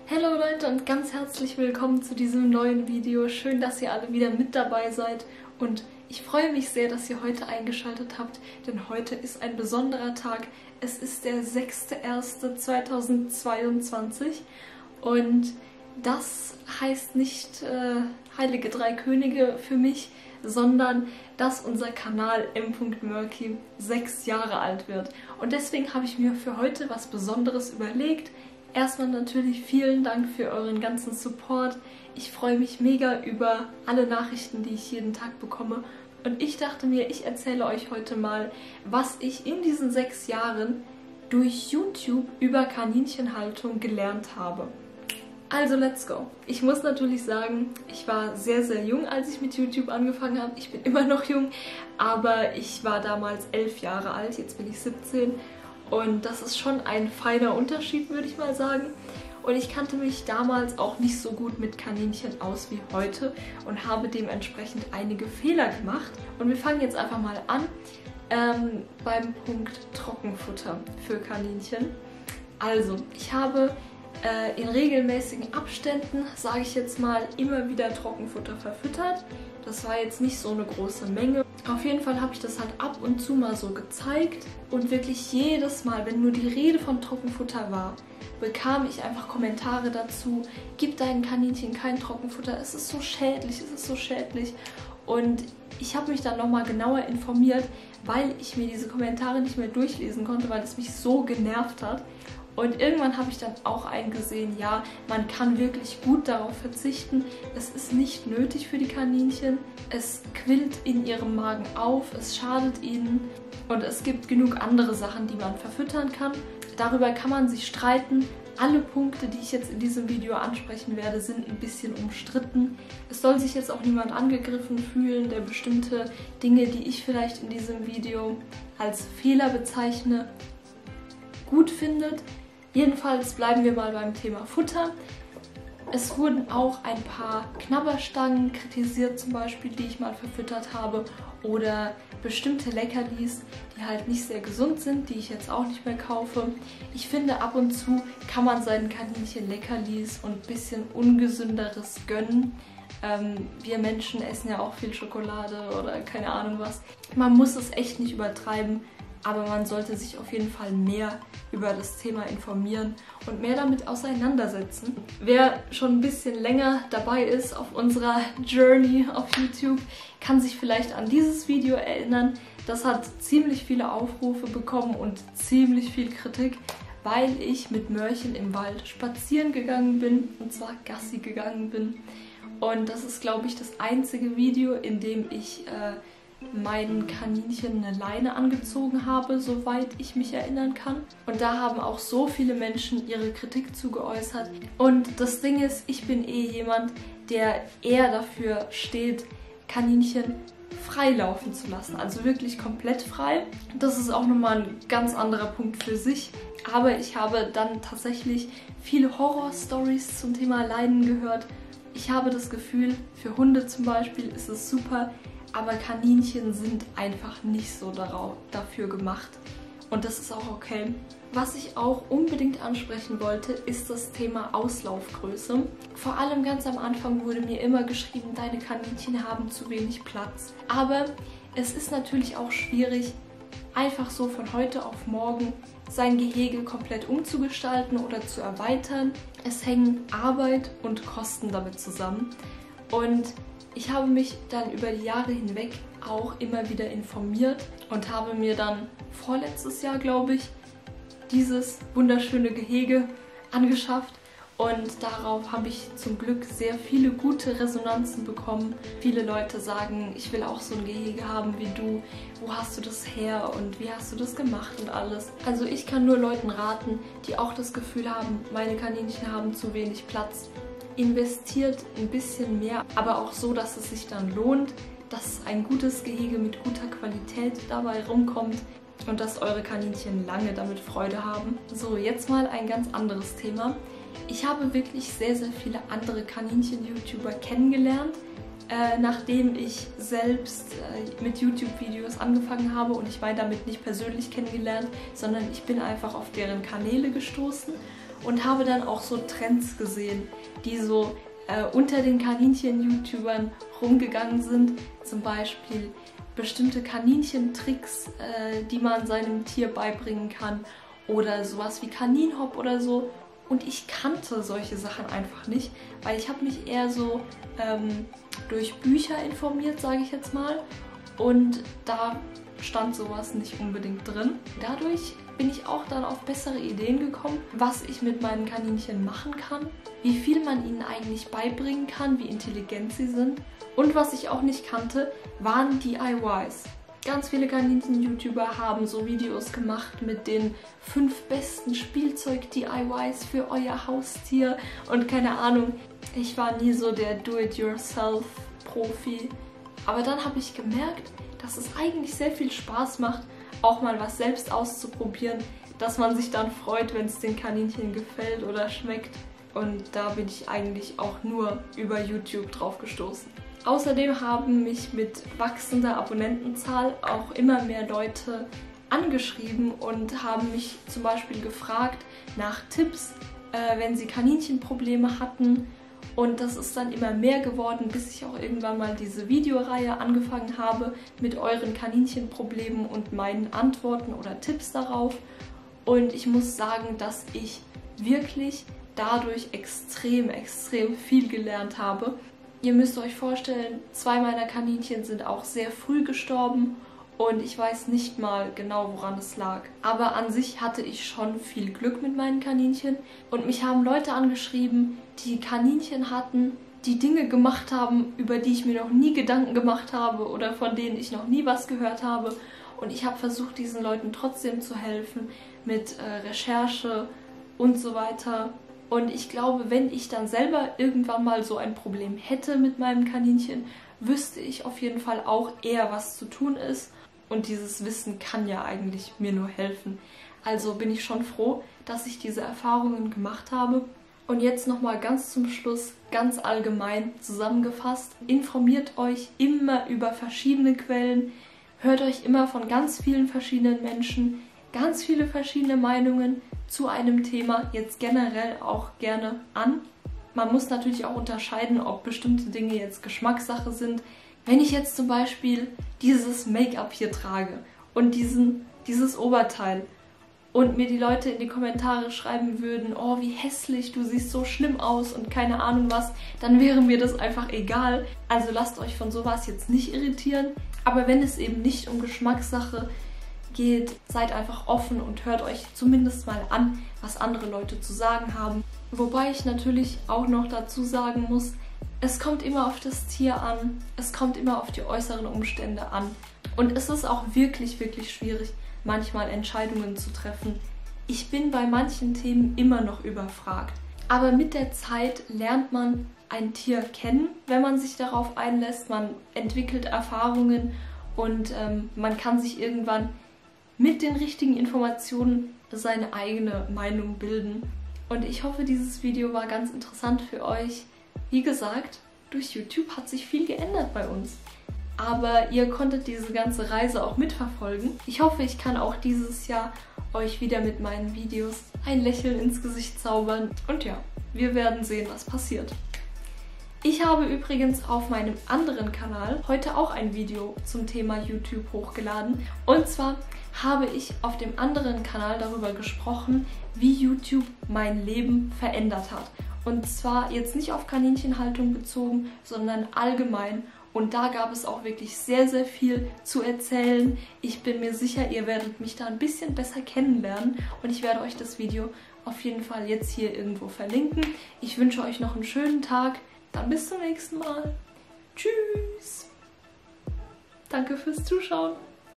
Hallo Leute und ganz herzlich willkommen zu diesem neuen Video. Schön, dass ihr alle wieder mit dabei seid und ich freue mich sehr, dass ihr heute eingeschaltet habt, denn heute ist ein besonderer Tag. Es ist der 6.1.2022 und das heißt nicht Heilige Drei Könige für mich, sondern dass unser Kanal M.Murky 6 Jahre alt wird. Und deswegen habe ich mir für heute was Besonderes überlegt. Erstmal natürlich vielen Dank für euren ganzen Support. Ich freue mich mega über alle Nachrichten, die ich jeden Tag bekomme. Und ich dachte mir, ich erzähle euch heute mal, was ich in diesen 6 Jahren durch YouTube über Kaninchenhaltung gelernt habe. Also let's go. Ich muss natürlich sagen, ich war sehr, sehr jung, als ich mit YouTube angefangen habe. Ich bin immer noch jung, aber ich war damals 11 Jahre alt, jetzt bin ich 17. Und das ist schon ein feiner Unterschied, würde ich mal sagen. Und ich kannte mich damals auch nicht so gut mit Kaninchen aus wie heute und habe dementsprechend einige Fehler gemacht. Und wir fangen jetzt einfach mal an beim Punkt Trockenfutter für Kaninchen. Also, ich habe in regelmäßigen Abständen, sage ich jetzt mal, immer wieder Trockenfutter verfüttert. Das war jetzt nicht so eine große Menge. Auf jeden Fall habe ich das halt ab und zu mal so gezeigt und wirklich jedes Mal, wenn nur die Rede von Trockenfutter war, bekam ich einfach Kommentare dazu: Gib deinen Kaninchen kein Trockenfutter, es ist so schädlich, es ist so schädlich. Und ich habe mich dann nochmal genauer informiert, weil ich mir diese Kommentare nicht mehr durchlesen konnte, weil es mich so genervt hat. Und irgendwann habe ich dann auch eingesehen, ja, man kann wirklich gut darauf verzichten. Es ist nicht nötig für die Kaninchen. Es quillt in ihrem Magen auf, es schadet ihnen. Und es gibt genug andere Sachen, die man verfüttern kann. Darüber kann man sich streiten. Alle Punkte, die ich jetzt in diesem Video ansprechen werde, sind ein bisschen umstritten. Es soll sich jetzt auch niemand angegriffen fühlen, der bestimmte Dinge, die ich vielleicht in diesem Video als Fehler bezeichne, gut findet. Jedenfalls bleiben wir mal beim Thema Futter. Es wurden auch ein paar Knabberstangen kritisiert, zum Beispiel, die ich mal verfüttert habe, oder bestimmte Leckerlis, die halt nicht sehr gesund sind, die ich jetzt auch nicht mehr kaufe. Ich finde, ab und zu kann man seinen Kaninchen Leckerlis und ein bisschen Ungesünderes gönnen. Wir Menschen essen ja auch viel Schokolade oder keine Ahnung was. Man muss es echt nicht übertreiben. Aber man sollte sich auf jeden Fall mehr über das Thema informieren und mehr damit auseinandersetzen. Wer schon ein bisschen länger dabei ist auf unserer Journey auf YouTube, kann sich vielleicht an dieses Video erinnern. Das hat ziemlich viele Aufrufe bekommen und ziemlich viel Kritik, weil ich mit Mörchen im Wald spazieren gegangen bin, und zwar Gassi gegangen bin. Und das ist, glaube ich, das einzige Video, in dem ich meinen Kaninchen eine Leine angezogen habe, soweit ich mich erinnern kann. Und da haben auch so viele Menschen ihre Kritik zu geäußert. Und das Ding ist, ich bin jemand, der eher dafür steht, Kaninchen frei laufen zu lassen. Also wirklich komplett frei. Das ist auch nochmal ein ganz anderer Punkt für sich. Aber ich habe dann tatsächlich viele Horror-Stories zum Thema Leinen gehört. Ich habe das Gefühl, für Hunde zum Beispiel ist es super, aber Kaninchen sind einfach nicht so dafür gemacht. Und das ist auch okay. Was ich auch unbedingt ansprechen wollte, ist das Thema Auslaufgröße. Vor allem ganz am Anfang wurde mir immer geschrieben, deine Kaninchen haben zu wenig Platz. Aber es ist natürlich auch schwierig, einfach so von heute auf morgen sein Gehege komplett umzugestalten oder zu erweitern. Es hängen Arbeit und Kosten damit zusammen. Und ich habe mich dann über die Jahre hinweg auch immer wieder informiert und habe mir dann vorletztes Jahr, glaube ich, dieses wunderschöne Gehege angeschafft. Und darauf habe ich zum Glück sehr viele gute Resonanzen bekommen. Viele Leute sagen, ich will auch so ein Gehege haben wie du. Wo hast du das her und wie hast du das gemacht und alles? Also ich kann nur Leuten raten, die auch das Gefühl haben, meine Kaninchen haben zu wenig Platz. Investiert ein bisschen mehr, aber auch so, dass es sich dann lohnt, dass ein gutes Gehege mit guter Qualität dabei rumkommt und dass eure Kaninchen lange damit Freude haben. So, jetzt mal ein ganz anderes Thema. Ich habe wirklich sehr, sehr viele andere Kaninchen-YouTuber kennengelernt, nachdem ich selbst mit YouTube-Videos angefangen habe, und ich meine damit nicht persönlich kennengelernt, sondern ich bin einfach auf deren Kanäle gestoßen. und habe dann auch so Trends gesehen, die so unter den Kaninchen-YouTubern rumgegangen sind. Zum Beispiel bestimmte Kaninchentricks, die man seinem Tier beibringen kann oder sowas wie Kaninhop oder so. Und ich kannte solche Sachen einfach nicht, weil ich habe mich eher so durch Bücher informiert, sage ich jetzt mal. Und da stand sowas nicht unbedingt drin. Dadurch bin ich auch dann auf bessere Ideen gekommen, was ich mit meinen Kaninchen machen kann, wie viel man ihnen eigentlich beibringen kann, wie intelligent sie sind. Und was ich auch nicht kannte, waren DIYs. Ganz viele Kaninchen-YouTuber haben so Videos gemacht mit den 5 besten Spielzeug-DIYs für euer Haustier und keine Ahnung. Ich war nie so der Do-it-yourself-Profi. Aber dann habe ich gemerkt, dass es eigentlich sehr viel Spaß macht, auch mal was selbst auszuprobieren, dass man sich dann freut, wenn es den Kaninchen gefällt oder schmeckt. Und da bin ich eigentlich auch nur über YouTube drauf gestoßen. Außerdem haben mich mit wachsender Abonnentenzahl auch immer mehr Leute angeschrieben und haben mich zum Beispiel gefragt nach Tipps, wenn sie Kaninchenprobleme hatten. Und das ist dann immer mehr geworden, bis ich auch irgendwann mal diese Videoreihe angefangen habe mit euren Kaninchenproblemen und meinen Antworten oder Tipps darauf. Und ich muss sagen, dass ich wirklich dadurch extrem viel gelernt habe. Ihr müsst euch vorstellen, 2 meiner Kaninchen sind auch sehr früh gestorben und ich weiß nicht mal genau, woran es lag. Aber an sich hatte ich schon viel Glück mit meinen Kaninchen und mich haben Leute angeschrieben, die Kaninchen hatten, die Dinge gemacht haben, über die ich mir noch nie Gedanken gemacht habe oder von denen ich noch nie was gehört habe. Und ich habe versucht, diesen Leuten trotzdem zu helfen mit Recherche und so weiter. Und ich glaube, wenn ich dann selber irgendwann mal so ein Problem hätte mit meinem Kaninchen, wüsste ich auf jeden Fall auch eher, was zu tun ist. Und dieses Wissen kann ja eigentlich mir nur helfen. Also bin ich schon froh, dass ich diese Erfahrungen gemacht habe. Und jetzt nochmal ganz zum Schluss, ganz allgemein zusammengefasst. Informiert euch immer über verschiedene Quellen. Hört euch immer von ganz vielen verschiedenen Menschen ganz viele verschiedene Meinungen zu einem Thema jetzt generell auch gerne an. Man muss natürlich auch unterscheiden, ob bestimmte Dinge jetzt Geschmackssache sind. Wenn ich jetzt zum Beispiel dieses Make-up hier trage und dieses Oberteil und mir die Leute in die Kommentare schreiben würden, oh wie hässlich, du siehst so schlimm aus und keine Ahnung was, dann wäre mir das einfach egal. Also lasst euch von sowas jetzt nicht irritieren. Aber wenn es eben nicht um Geschmackssache geht, seid einfach offen und hört euch zumindest mal an, was andere Leute zu sagen haben. Wobei ich natürlich auch noch dazu sagen muss, es kommt immer auf das Tier an, es kommt immer auf die äußeren Umstände an. Und es ist auch wirklich schwierig, manchmal Entscheidungen zu treffen. Ich bin bei manchen Themen immer noch überfragt. Aber mit der Zeit lernt man ein Tier kennen, wenn man sich darauf einlässt. Man entwickelt Erfahrungen und man kann sich irgendwann mit den richtigen Informationen seine eigene Meinung bilden. Und ich hoffe, dieses Video war ganz interessant für euch. Wie gesagt, durch YouTube hat sich viel geändert bei uns. Aber ihr konntet diese ganze Reise auch mitverfolgen. Ich hoffe, ich kann auch dieses Jahr euch wieder mit meinen Videos ein Lächeln ins Gesicht zaubern. Und ja, wir werden sehen, was passiert. Ich habe übrigens auf meinem anderen Kanal heute auch ein Video zum Thema YouTube hochgeladen. Und zwar habe ich auf dem anderen Kanal darüber gesprochen, wie YouTube mein Leben verändert hat. Und zwar jetzt nicht auf Kaninchenhaltung bezogen, sondern allgemein. Und da gab es auch wirklich sehr viel zu erzählen. Ich bin mir sicher, ihr werdet mich da ein bisschen besser kennenlernen. Und ich werde euch das Video auf jeden Fall jetzt hier irgendwo verlinken. Ich wünsche euch noch einen schönen Tag. Dann bis zum nächsten Mal. Tschüss. Danke fürs Zuschauen.